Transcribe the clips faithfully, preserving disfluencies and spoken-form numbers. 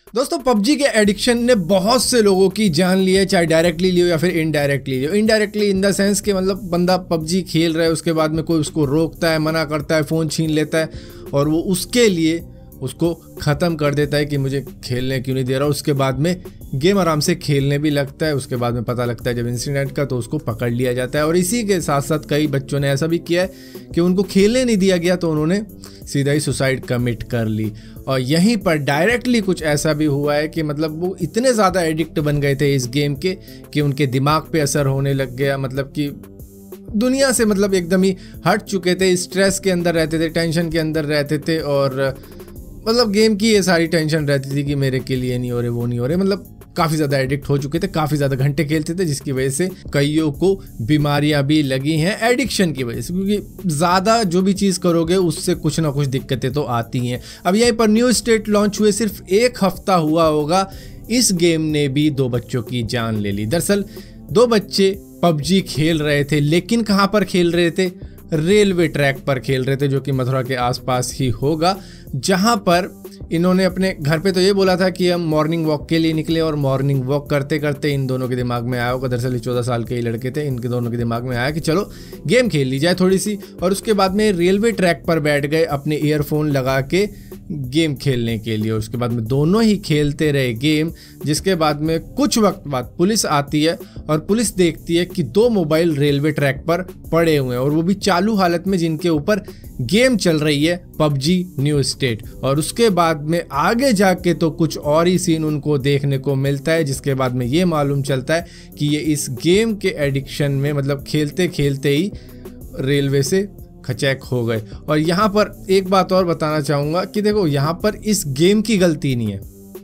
दोस्तों पबजी के एडिक्शन ने बहुत से लोगों की जान ली है, चाहे डायरेक्टली लियो या फिर इनडायरेक्टली लियो। इनडायरेक्टली इन द सेंस कि मतलब बंदा पबजी खेल रहा है, उसके बाद में कोई उसको रोकता है, मना करता है, फ़ोन छीन लेता है और वो उसके लिए उसको ख़त्म कर देता है कि मुझे खेलने क्यों नहीं दे रहा। उसके बाद में गेम आराम से खेलने भी लगता है। उसके बाद में पता लगता है जब इंसिडेंट का, तो उसको पकड़ लिया जाता है। और इसी के साथ साथ कई बच्चों ने ऐसा भी किया है कि उनको खेलने नहीं दिया गया तो उन्होंने सीधा ही सुसाइड कमिट कर ली। और यहीं पर डायरेक्टली कुछ ऐसा भी हुआ है कि मतलब वो इतने ज़्यादा एडिक्ट बन गए थे इस गेम के कि उनके दिमाग पे असर होने लग गया। मतलब कि दुनिया से मतलब एकदम ही हट चुके थे, स्ट्रेस के अंदर रहते थे, टेंशन के अंदर रहते थे और मतलब गेम की ये सारी टेंशन रहती थी कि मेरे के लिए नहीं हो रहे, वो नहीं हो रहे। मतलब काफ़ी ज़्यादा एडिक्ट हो चुके थे, काफ़ी ज़्यादा घंटे खेलते थे, जिसकी वजह से कईयों को बीमारियां भी लगी हैं एडिक्शन की वजह से। क्योंकि ज़्यादा जो भी चीज़ करोगे उससे कुछ ना कुछ दिक्कतें तो आती हैं। अब यहीं पर न्यू स्टेट लॉन्च हुए सिर्फ एक हफ्ता हुआ होगा, इस गेम ने भी दो बच्चों की जान ले ली। दरअसल दो बच्चे पबजी खेल रहे थे, लेकिन कहाँ पर खेल रहे थे? रेलवे ट्रैक पर खेल रहे थे, जो कि मथुरा के आसपास ही होगा, जहां पर इन्होंने अपने घर पे तो ये बोला था कि हम मॉर्निंग वॉक के लिए निकले। और मॉर्निंग वॉक करते करते इन दोनों के दिमाग में आया होगा, दरअसल चौदह साल के ही लड़के थे, इनके दोनों के दिमाग में आया कि चलो गेम खेल ली जाए थोड़ी सी। और उसके बाद में रेलवे ट्रैक पर बैठ गए अपने ईयरफोन लगा के गेम खेलने के लिए। उसके बाद में दोनों ही खेलते रहे गेम, जिसके बाद में कुछ वक्त बाद पुलिस आती है और पुलिस देखती है कि दो मोबाइल रेलवे ट्रैक पर पड़े हुए हैं और वो भी चालू हालत में, जिनके ऊपर गेम चल रही है पबजी न्यू स्टेट। और उसके बाद में आगे जाके तो कुछ और ही सीन उनको देखने को मिलता है, जिसके बाद में ये मालूम चलता है कि ये इस गेम के एडिक्शन में मतलब खेलते खेलते ही रेलवे से खचैक हो गए। और यहाँ पर एक बात और बताना चाहूँगा कि देखो यहाँ पर इस गेम की गलती नहीं है,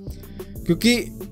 क्योंकि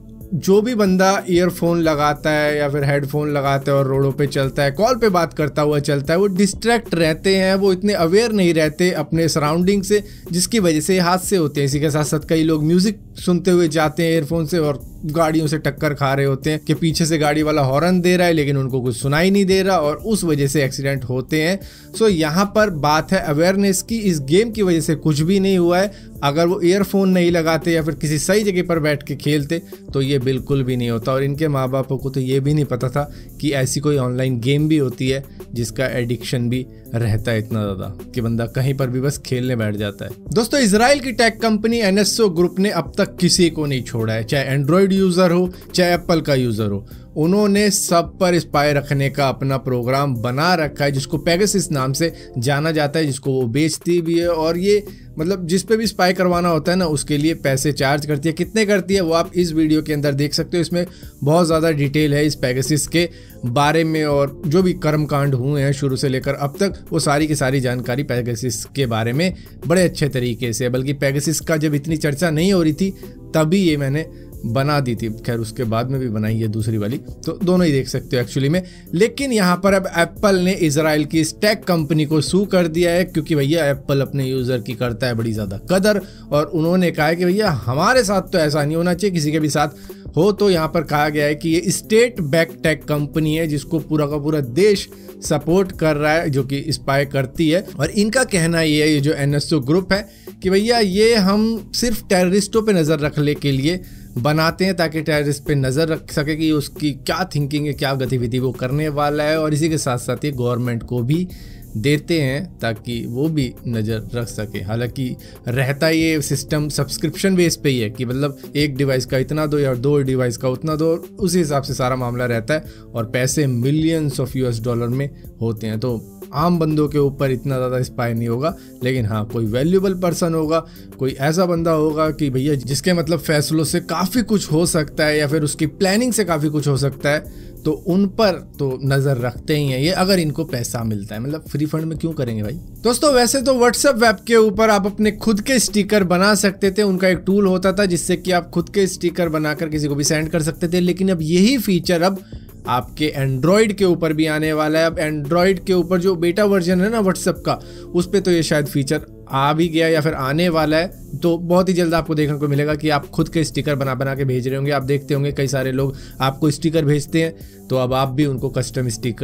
जो भी बंदा ईयरफोन लगाता है या फिर हेडफोन लगाता है और रोडों पे चलता है, कॉल पे बात करता हुआ चलता है, वो डिस्ट्रैक्ट रहते हैं, वो इतने अवेयर नहीं रहते अपने सराउंडिंग से, जिसकी वजह से हादसे होते हैं। इसी के साथ साथ कई लोग म्यूजिक सुनते हुए जाते हैं ईयरफोन से और गाड़ियों से टक्कर खा रहे होते हैं कि पीछे से गाड़ी वाला हॉर्न दे रहा है लेकिन उनको कुछ सुनाई नहीं दे रहा, और उस वजह से एक्सीडेंट होते हैं। सो यहाँ पर बात है अवेयरनेस की। इस गेम की वजह से कुछ भी नहीं हुआ है। अगर वो ईयरफोन नहीं लगाते या फिर किसी सही जगह पर बैठ के खेलते तो ये बिल्कुल भी नहीं होता। और इनके माँ बापों को तो ये भी नहीं पता था कि ऐसी कोई ऑनलाइन गेम भी होती है जिसका एडिक्शन भी रहता है इतना ज़्यादा कि बंदा कहीं पर भी बस खेलने बैठ जाता है। दोस्तों इजराइल की tech company N S O group ने अब तक किसी को नहीं छोड़ा है, चाहे एंड्रॉयड यूज़र हो चाहे एप्पल का यूज़र हो। उन्होंने सब पर स्पाई रखने का अपना प्रोग्राम बना रखा है, जिसको पेगासस नाम से जाना जाता है, जिसको वो बेचती भी है। और ये मतलब जिस पे भी स्पाई करवाना होता है ना, उसके लिए पैसे चार्ज करती है। कितने करती है वो आप इस वीडियो के अंदर देख सकते हो। इसमें बहुत ज़्यादा डिटेल है इस पेगासस के बारे में, और जो भी कर्मकांड हुए हैं शुरू से लेकर अब तक, वो सारी की सारी जानकारी पेगासस के बारे में बड़े अच्छे तरीके से। बल्कि पेगासस का जब इतनी चर्चा नहीं हो रही थी तभी ये मैंने बना दी थी, खैर उसके बाद में भी बनाई है दूसरी वाली, तो दोनों ही देख सकते हो एक्चुअली में। लेकिन यहाँ पर अब एप्पल ने इजराइल की इस टेक कंपनी को सू कर दिया है, क्योंकि भैया एप्पल अपने यूज़र की करता है बड़ी ज़्यादा कदर। और उन्होंने कहा है कि भैया हमारे साथ तो ऐसा नहीं होना चाहिए, किसी के भी साथ हो। तो यहाँ पर कहा गया है कि ये स्टेट बैक टेक कंपनी है जिसको पूरा का पूरा देश सपोर्ट कर रहा है, जो कि स्पाई करती है। और इनका कहना ये है, ये जो एन एस ओ ग्रुप है, कि भैया ये हम सिर्फ टेररिस्टों पे नज़र रखने के लिए बनाते हैं, ताकि टेररिस्ट पे नज़र रख सके कि उसकी क्या थिंकिंग है, क्या गतिविधि वो करने वाला है। और इसी के साथ साथ ये गवर्नमेंट को भी देते हैं ताकि वो भी नज़र रख सके। हालांकि रहता ये सिस्टम सब्सक्रिप्शन बेस पे ही है कि मतलब एक डिवाइस का इतना दो या दो डिवाइस का उतना दो, उसी हिसाब से सारा मामला रहता है। और पैसे मिलियंस ऑफ यूएस डॉलर में होते हैं, तो आम बंदों के ऊपर इतना ज़्यादा स्पाई नहीं होगा। लेकिन हाँ, कोई वैल्यूएबल पर्सन होगा, कोई ऐसा बंदा होगा कि भैया जिसके मतलब फैसलों से काफ़ी कुछ हो सकता है या फिर उसकी प्लानिंग से काफ़ी कुछ हो सकता है, तो उन पर तो नज़र रखते ही हैं ये, अगर इनको पैसा मिलता है। मतलब फ्री फंड में क्यों करेंगे भाई। दोस्तों वैसे तो व्हाट्सएप वेब के ऊपर आप अपने खुद के स्टिकर बना सकते थे, उनका एक टूल होता था जिससे कि आप खुद के स्टिकर बनाकर किसी को भी सेंड कर सकते थे। लेकिन अब यही फीचर अब आपके एंड्रॉयड के ऊपर भी आने वाला है। अब एंड्रॉयड के ऊपर जो बेटा वर्जन है ना व्हाट्सएप का, उस पर तो ये शायद फीचर आ भी गया या फिर आने वाला है। तो बहुत ही जल्द आपको देखने को मिलेगा कि आप खुद के स्टिकर बना बना के भेज रहे होंगे। आप देखते होंगे कई सारे लोग आपको स्टिकर भेजते हैं, तो अब आप भी उनको कस्टम स्टिकर्स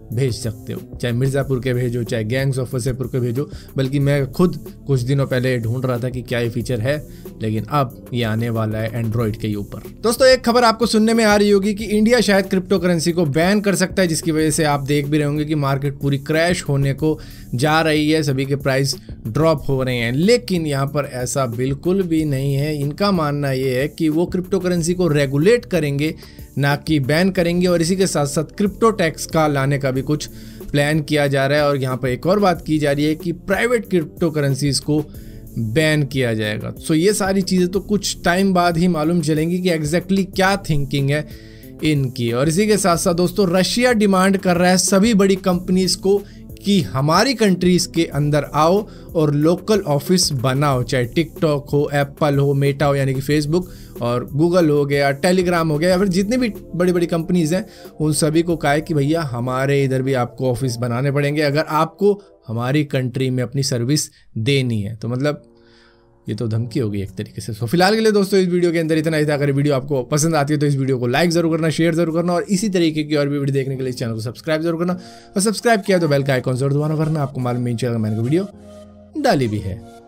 भेज सकते हो, चाहे मिर्ज़ापुर के भेजो, चाहे गैंग्स ऑफ वसेपुर के भेजो। बल्कि मैं खुद कुछ दिनों पहले ढूंढ रहा था कि क्या ये फीचर है, लेकिन अब ये आने वाला है एंड्रॉइड के ऊपर। दोस्तों एक खबर आपको सुनने में आ रही होगी कि इंडिया शायद क्रिप्टो करेंसी को बैन कर सकता है, जिसकी वजह से आप देख भी रहे होंगे कि मार्केट पूरी क्रैश होने को जा रही है, सभी के प्राइस ड्रॉप हो रहे हैं। लेकिन यहाँ पर ऐसा बिल्कुल भी नहीं है। इनका मानना ये है कि वो क्रिप्टो करेंसी को रेगुलेट करेंगे, ना कि बैन करेंगे। और इसी के साथ साथ क्रिप्टो टैक्स का लाने का भी कुछ प्लान किया जा रहा है। और यहाँ पर एक और बात की जा रही है कि प्राइवेट क्रिप्टो करेंसीज को बैन किया जाएगा। सो ये सारी चीज़ें तो कुछ टाइम बाद ही मालूम चलेंगी कि एग्जैक्टली क्या थिंकिंग है इनकी। और इसी के साथ साथ दोस्तों रशिया डिमांड कर रहा है सभी बड़ी कंपनीज को कि हमारी कंट्रीज के अंदर आओ और लोकल ऑफिस बनाओ, चाहे टिकटॉक हो, एप्पल हो, मेटा हो यानी कि फेसबुक, और गूगल हो गया, टेलीग्राम हो गया, या फिर जितनी भी बड़ी बड़ी कंपनीज हैं उन सभी को कहा है कि भैया हमारे इधर भी आपको ऑफिस बनाने पड़ेंगे अगर आपको हमारी कंट्री में अपनी सर्विस देनी है। तो मतलब ये तो धमकी होगी एक तरीके से। तो फिलहाल के लिए दोस्तों इस वीडियो के अंदर इतना ही था। अगर वीडियो आपको पसंद आती है तो इस वीडियो को लाइक जरूर करना, शेयर जरूर करना, और इसी तरीके की और भी वीडियो देखने के लिए इस चैनल को सब्सक्राइब जरूर करना। और सब्सक्राइब किया तो बेल का आइकॉन जरूर दबाना, वरना आपको मालूम नहीं चलेगा मैंने को वीडियो डाली भी है।